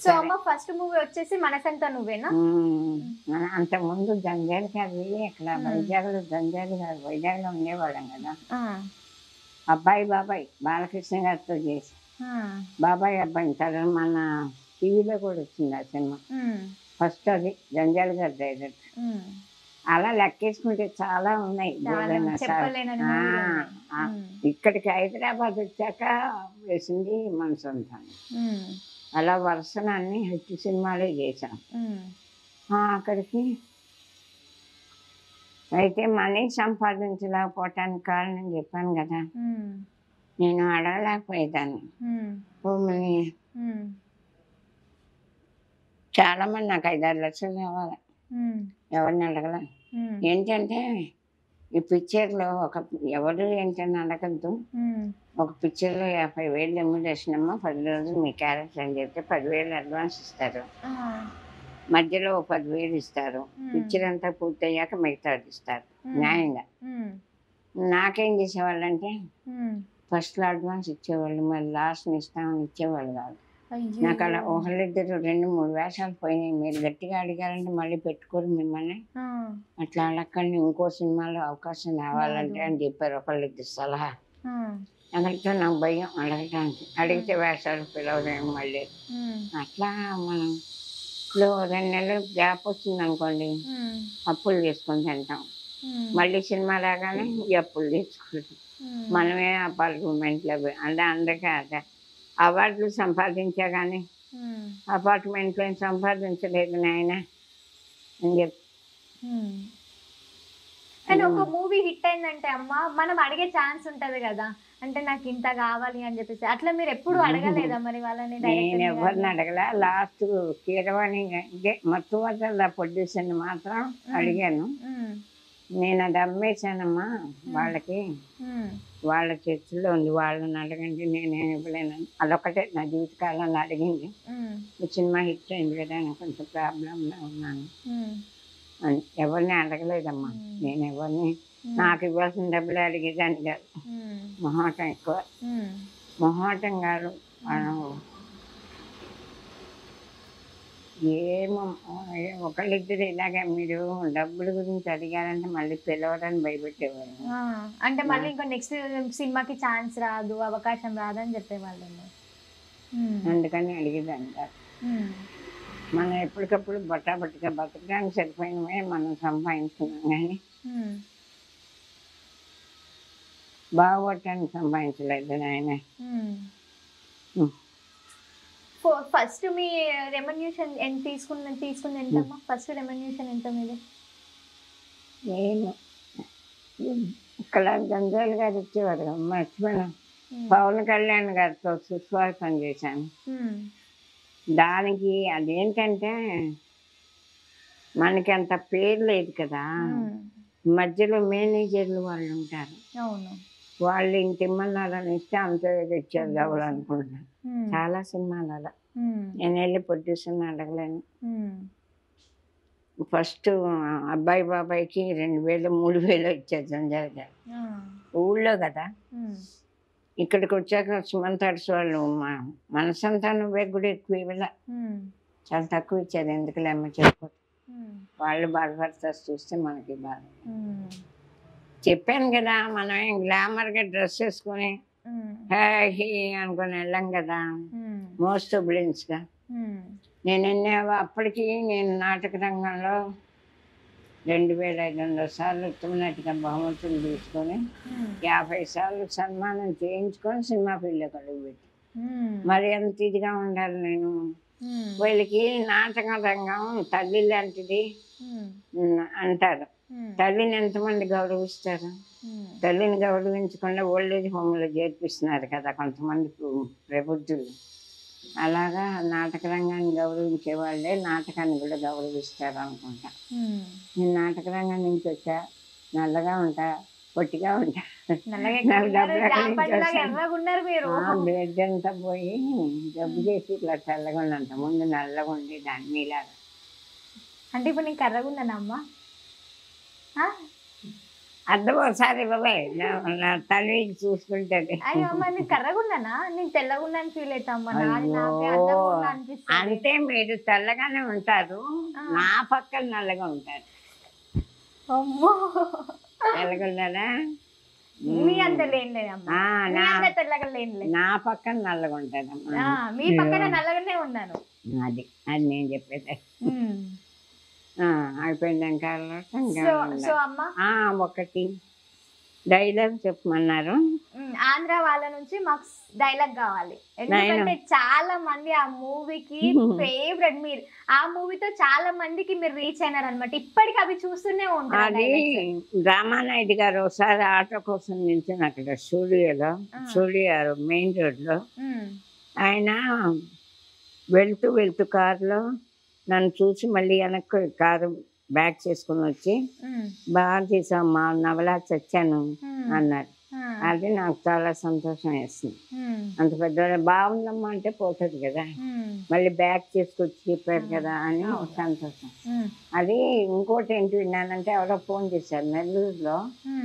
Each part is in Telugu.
సో అమ్మ ఫస్ట్ మూవీ వచ్చేసి మనసంతా నువ్వేనా? అంతకుముందు జంజాలు కాదు ఇక్కడ వైజాగ్లో ఉండేవాళ్ళం కదా. అబ్బాయి బాబాయ్ బాలకృష్ణ గారితో చేసి బాబాయ్ అబ్బాయి తర్వాత మన టీవీలో కూడా వచ్చింది ఆ సినిమా. ఫస్ట్ అది జంజాల్ గారి డైరెక్టర్. అలా లెక్కేసుకుంటే చాలా ఉన్నాయి. ఇక్కడికి హైదరాబాద్ వచ్చాక వేసింది మనసంతా. అలా వరుసన అన్ని హిట్ సినిమాలే చేశాం. అక్కడికి అయితే మనీ సంపాదించలేకపోవటానికి కారణం చెప్పాను కదా, నేను అడగలేకపోయేదాన్ని. భూమిని చాలా మంది నాకు 5-6 లక్షలు కావాలి, ఎవరిని అడగల. ఏంటంటే ఈ పిక్చర్లో ఎవరు ఏంటని అడగద్దు. ఒక పిక్చర్లో 50,000 రెమ్యునరేషన్ అమ్మా, 10 రోజులు మీ క్యారెక్టర్ అని చెప్తే 10,000 అడ్వాన్స్ ఇస్తారు, మధ్యలో 10,000 ఇస్తారు, పిక్చర్ అంతా పూర్తయ్యాక మిగతాది ఇస్తారు న్యాయంగా. నాకేం చేసేవాళ్ళంటే ఫస్ట్లో అడ్వాన్స్ ఇచ్చేవాళ్ళు, మరి లాస్ట్ని ఇస్తామని ఇచ్చేవాళ్ళు కాదు. నాకు అలా ఒకళ్ళిద్దరు 2-3 వేషాలు పోయినాయి. మీరు గట్టిగా అడిగారంటే మళ్ళీ పెట్టుకోరు మిమ్మల్ని, అట్లా అడగండి, ఇంకో సినిమాలో అవకాశం రావాలంటే అని చెప్పారు ఒకళ్ళిద్దరు సలహా. అక్కడితో నాకు భయం అడగటానికి, అడిగితే వేషాలు పిలవలేము మళ్ళీ. అట్లా మనం ఇప్పుడు 2 నెలలు గ్యాప్ వచ్చింది అనుకోండి, అప్పులు చేసుకొని తింటాం. మళ్ళీ సినిమా రాగానే ఈ అప్పులు తెచ్చుకుంటాం. మనమే అపార్ట్మెంట్లో అంటే అందుకే అదే అవార్డులు సంపాదించా కానీ అపార్ట్మెంట్లో సంపాదించలేదు నాయన అని చెప్పి. కానీ ఒక మూవీ హిట్ అయిందంటే అమ్మ మనం అడిగే ఛాన్స్ ఉంటది కదా, అంటే నాకు ఇంత కావాలి అని చెప్పేసి. అట్లా మీరు ఎప్పుడు అడగలేదా మరి వాళ్ళని? నేను ఎవరిని అడగలే. లాస్ట్ కీరవాణి మొత్తం ప్రొడ్యూసర్ని మాత్రం అడిగాను. నేను అది అమ్మేశానమ్మా వాళ్ళకి, వాళ్ళ చేతుల్లో ఉంది, వాళ్ళని అడగండి, నేనేం ఇవ్వలేను. అదొకటే నా జీవితకాలంలో అడిగింది. సినిమా హిట్ అయింది కదా, నేను కొంచెం ప్రాబ్లంలో ఉన్నాను అని ఎవరిని అడగలేదమ్మా. నేను ఎవరిని నాకు ఇవ్వాల్సిన డబ్బులు అడిగేదాన్ని కాదు. మొహాటం ఎక్కువ, మొహాటం కాదు. ఏమో ఒకళ్ళిద్దరు ఇలాగే మీరు డబ్బుల గురించి అడిగారంటే మళ్ళీ పిలవడానికి భయపెట్టేవాళ్ళు. అంటే మళ్ళీ ఇంకో నెక్స్ట్ సినిమాకి ఛాన్స్ రాదు, అవకాశం రాదని చెప్పేవాళ్ళు. అందుకని అడిగేదాన్ని కాదు. మనం ఎప్పటికప్పుడు బట్టాబట్టిగా బతకడానికి సరిపోయినవే మనం సంపాదించుకున్నాం, కానీ బాగుపడటానికి సంపాదించలేదు ఆయన. ఫస్ట్ మీ రెమ్యునరేషన్ ఎంత తీసుకుంది ఎంతమ్మా? ఫస్ట్ రెమ్యునరేషన్ ఎంత మీది? నేను ఇక్కడ గంజాలు గారు ఇచ్చేవారు మర్చిపోయినా, పవన్ కళ్యాణ్ గారితో సుస్వాగతం చేశాను. దానికి అదేంటంటే మనకి అంత పేరు లేదు కదా, మధ్యలో మేనేజర్లు వాళ్ళు ఉంటారు, వాళ్ళు ఇంత ఇమ్మన్నారని ఇస్తే అంత ఇచ్చారు కావాలనుకుంటున్నాను. చాలా సినిమాలు అలా నేను వెళ్ళి ప్రొడ్యూసర్ని అడగలేను. ఫస్ట్ అబ్బాయి బాబాయ్కి 2,000-3,000 ఇచ్చారు జంజాల్ గారు, ఊళ్ళో కదా. ఇక్కడికి వచ్చాక సుమంత్ అడ్స్ వాళ్ళు మనసంతా నువ్వే కూడా ఎక్కువ ఇవ్వలే, చాలా తక్కువ ఇచ్చారు. ఎందుకులే అమ్మ చెప్పదు, వాళ్ళు బాధపడతారు చూస్తే మనకి బాధ. చెప్పాను కదా, మనం ఏం గ్లామర్గా డ్రెస్ వేసుకొని హీ అనుకుని వెళ్ళాం కదా, మోస్ట్ బ్లిన్స్గా. నేను అప్పటికి నేను నాటక రంగంలో 2,500 సార్లు ఉత్తమనటిగా బహుమతులు తీసుకొని 50 సార్లు సన్మానం చేయించుకొని సినిమా ఫీల్డ్లోకి అడుగుపెట్టి, మరి ఎంత ఇదిగా ఉండాలి నేను. వీళ్ళకి నాటక రంగం తల్లి లాంటిది అంటారు. తల్లిని ఎంతమంది గౌరవిస్తారు? తల్లిని గౌరవించకుండా ఓల్డేజ్ హోమ్లో చేర్పిస్తున్నారు కదా కొంతమంది ప్రబుద్ధులు. అలాగా నాటక రంగాన్ని గౌరవించే వాళ్ళే నాటకాన్ని కూడా గౌరవిస్తారు అనుకుంటా. నేను నాటక రంగం నుంచి వచ్చా, నల్లగా ఉంటా, పొట్టిగా ఉంటా, బ్లడ్ అంతా పోయి జబ్బు చేసి ఇట్లా తెల్లగా ఉన్నంత ముందు నల్లగా ఉండి దాన్ని మీలాగా. అంటే ఇప్పుడు నేను కర్రగా ఉన్నానా అమ్మా? అద్దం ఒకసారి ఇవ్వవే నా తల్లి చూసుకుంటది. అయ్యో అమ్మ నేను కర్రగున్నానా, నేను తెల్లగున్నాను ఫీల్ అవుతా అమ్మ, నాది అయ్యో నాకే అందంగా ఉన్నా అనిపిస్తుంది. అంటే మీరు తెల్లగానే ఉంటారు, నా పక్కన నల్లగా ఉంటారు. అమ్మో తెల్లగున్నారా? మీ అంత లేనులేదమ్మా, మీ అంత తెల్లగా లేనులే, నా పక్కన నల్లగా ఉంటారమ్మా. మీ పక్కన నల్లగానే ఉన్నాను. అది అది నేను చెప్పేది. అయిపోయిందాక సో అమ్మ ఒకటి డైలాగ్ చెప్పమన్నారు. ఆంధ్ర వాళ్ళ నుంచి మాకు డైలాగ్ కావాలి, ఎందుకంటే చాలా మంది ఆ మూవీకి ఫేవరెట్. మీరు ఆ మూవీతో చాలా మందికి మీరు రీచ్ అయినారు అనమాట, ఇప్పటికి అవి చూస్తూనే ఉంటారు. అది రామానాయుడు గారు ఒకసారి ఆటో కోసం నిల్చుని అక్కడ స్టూడియో మెయిన్ రోడ్లో ఆయన వెళ్తూ వెళ్తూ కారులో నన్ను చూసి మళ్ళీ వెనక్కి కారు బ్యాక్ చేసుకుని వచ్చి బాగా చేసామ్మా నవలా చచ్చాను అన్నారు. అది నాకు చాలా సంతోషం వేస్తుంది. అంత పెద్ద బాగుందమ్మా అంటే పోతుంది కదా, మళ్ళీ బ్యాక్ చేసుకొచ్చి చెప్పారు కదా అని సంతోషం. అది ఇంకోటి ఏంటి విన్నానంటే ఎవరో ఫోన్ చేశారు నెల్లూరులో,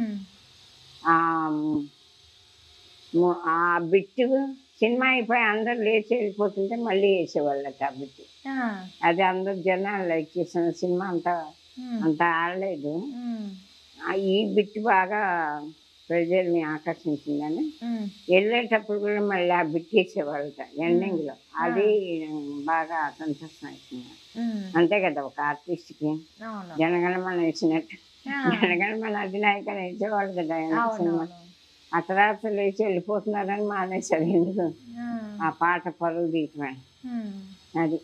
ఆ బిట్టు సినిమా అయిపోయి అందరు లేచి వెళ్ళిపోతుంటే మళ్ళీ వేసేవాళ్ళట ఆ బిట్టు. అది అందరు జనాలు లైక్ చేసిన సినిమా అంత ఆడలేదు. ఈ బిట్టు బాగా ప్రజల్ని ఆకర్షించిందని వెళ్ళేటప్పుడు కూడా మళ్ళీ ఆ బిట్ వేసేవాళ్ళట ఎండింగ్లో. అది బాగా సంతోషం అవుతుంది. అంతే కదా ఒక ఆర్టిస్ట్కి జనగణమన వేసినట్టు జనగణమన అధినాయకులు వేసేవాళ్ళు కదా సినిమా. ఆ తర్వాత లేచి వెళ్ళిపోతున్నారని మానేశారు. ఎందుకు ఆ పాట పరువు తీయటమని. అది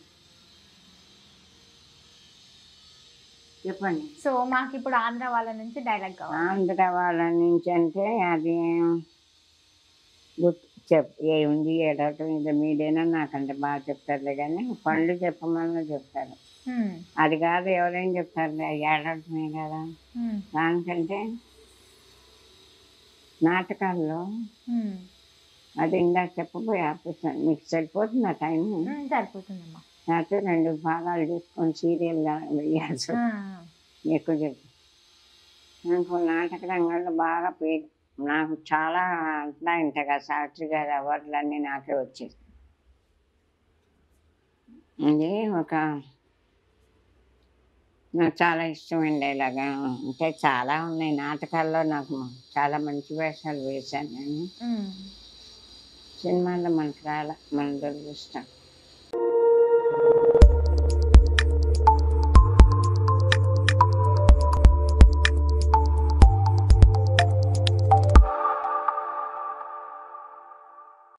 చెప్పండి. సో మాకు ఇప్పుడు ఆంధ్ర వాళ్ళ నుంచి డైలాగ్ కావాలి. ఆంధ్ర వాళ్ళ నుంచి అంటే అది ఏముంది ఏడవటం ఇది మీరేనా నాకంటే బాగా చెప్తారులే, కానీ పళ్ళు చెప్పమన్నా చెప్తారు. అది కాదు ఎవరైనా చెప్తారులే ఏడవటమే కదా. దానికంటే నాటకాల్లో అది ఇందాక చెప్పబోయి ఆపేసాను. మీకు సరిపోతుంది ఆ టైం? సరిపోతుందమ్మా. లేకపోతే 2 భాగాలు చూసుకొని సీరియల్గా వేయాల్సి ఎక్కువ చెప్పి. నాకు నాటక రంగంలో బాగా పేరు, నాకు చాలా అంతా ఇంతగా శాస్త్రి గారి అవార్డులన్నీ నాకే వచ్చేది. అది నాకు చాలా ఇష్టమండి. ఇలాగా అంటే చాలా ఉన్నాయి నాటకాల్లో, నాకు చాలా మంచి వేషాలు వేశాను నేను. సినిమాల్లో మనకు రాల, మన దురదృష్టం.